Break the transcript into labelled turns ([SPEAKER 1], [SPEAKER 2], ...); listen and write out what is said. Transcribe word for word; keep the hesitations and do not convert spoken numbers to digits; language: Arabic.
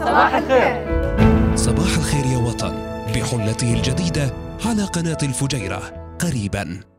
[SPEAKER 1] صباح الخير.
[SPEAKER 2] صباح الخير يا وطن بحلته الجديدة على قناة الفجيرة قريباً.